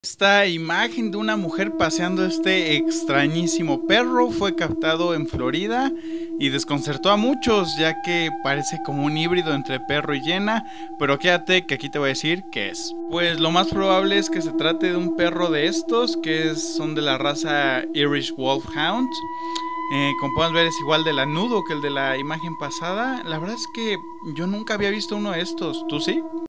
Esta imagen de una mujer paseando este extrañísimo perro fue captado en Florida y desconcertó a muchos, ya que parece como un híbrido entre perro y hiena, pero quédate que aquí te voy a decir qué es. Pues lo más probable es que se trate de un perro de estos, son de la raza Irish Wolfhound. Como pueden ver, es igual de lanudo que el de la imagen pasada. La verdad es que yo nunca había visto uno de estos, ¿tú sí?